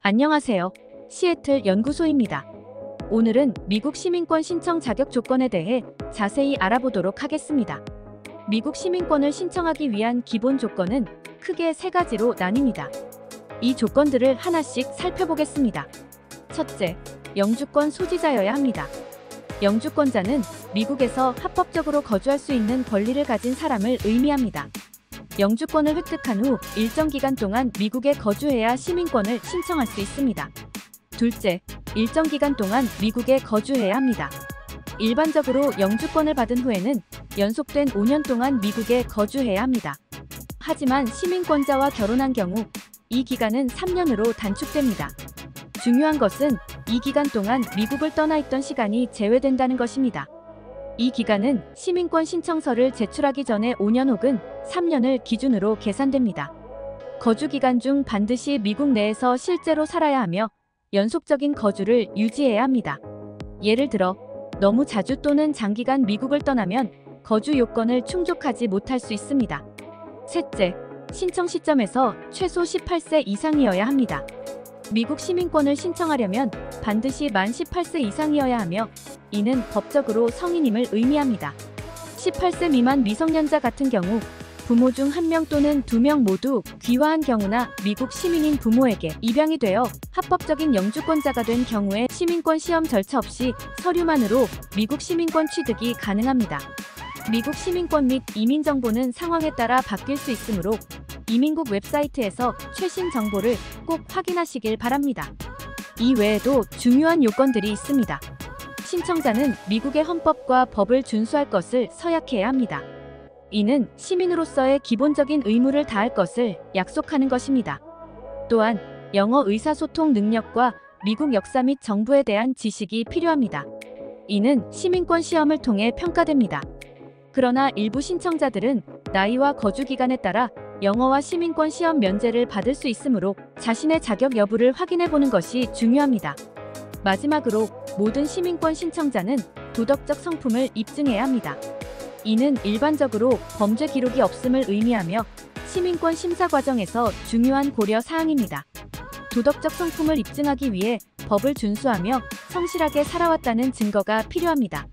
안녕하세요. 시애틀 연구소입니다. 오늘은 미국 시민권 신청 자격 조건에 대해 자세히 알아보도록 하겠습니다. 미국 시민권을 신청하기 위한 기본 조건은 크게 세 가지로 나뉩니다. 이 조건들을 하나씩 살펴보겠습니다. 첫째, 영주권 소지자여야 합니다. 영주권자는 미국에서 합법적으로 거주할 수 있는 권리를 가진 사람을 의미합니다. 영주권을 획득한 후 일정 기간 동안 미국에 거주해야 시민권을 신청할 수 있습니다. 둘째, 일정 기간 동안 미국에 거주해야 합니다. 일반적으로 영주권을 받은 후에는 연속된 5년 동안 미국에 거주해야 합니다. 하지만 시민권자와 결혼한 경우 이 기간은 3년으로 단축됩니다. 중요한 것은 이 기간 동안 미국을 떠나 있던 시간이 제외된다는 것입니다. 이 기간은 시민권 신청서를 제출하기 전에 5년 혹은 3년을 기준으로 계산됩니다. 거주 기간 중 반드시 미국 내에서 실제로 살아야 하며 연속적인 거주를 유지해야 합니다. 예를 들어 너무 자주 또는 장기간 미국을 떠나면 거주 요건을 충족하지 못할 수 있습니다. 셋째, 신청 시점에서 최소 18세 이상이어야 합니다. 미국 시민권을 신청하려면 반드시 만 18세 이상이어야 하며 이는 법적으로 성인임을 의미합니다. 18세 미만 미성년자 같은 경우 부모 중 1명 또는 2명 모두 귀화한 경우나 미국 시민인 부모에게 입양이 되어 합법적인 영주권자가 된 경우에 시민권 시험 절차 없이 서류만으로 미국 시민권 취득이 가능합니다. 미국 시민권 및 이민 정보는 상황에 따라 바뀔 수 있으므로 이민국 웹사이트에서 최신 정보를 꼭 확인하시길 바랍니다. 이 외에도 중요한 요건들이 있습니다. 신청자는 미국의 헌법과 법을 준수할 것을 서약해야 합니다. 이는 시민으로서의 기본적인 의무를 다할 것을 약속하는 것입니다. 또한 영어 의사소통 능력과 미국 역사 및 정부에 대한 지식이 필요합니다. 이는 시민권 시험을 통해 평가됩니다. 그러나 일부 신청자들은 나이와 거주 기간에 따라 영어와 시민권 시험 면제를 받을 수 있으므로 자신의 자격 여부를 확인해 보는 것이 중요합니다. 마지막으로 모든 시민권 신청자는 도덕적 성품을 입증해야 합니다. 이는 일반적으로 범죄 기록이 없음을 의미하며 시민권 심사 과정에서 중요한 고려 사항입니다. 도덕적 성품을 입증하기 위해 법을 준수하며 성실하게 살아왔다는 증거가 필요합니다.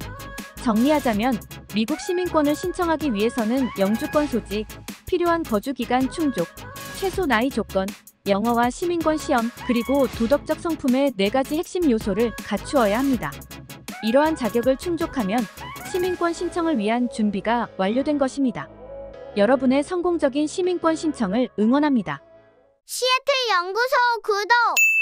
정리하자면 미국 시민권을 신청하기 위해서는 영주권 소지, 필요한 거주 기간 충족, 최소 나이 조건, 영어와 시민권 시험, 그리고 도덕적 성품의 4가지 핵심 요소를 갖추어야 합니다. 이러한 자격을 충족하면 시민권 신청을 위한 준비가 완료된 것입니다. 여러분의 성공적인 시민권 신청을 응원합니다. 시애틀 연구소 구독!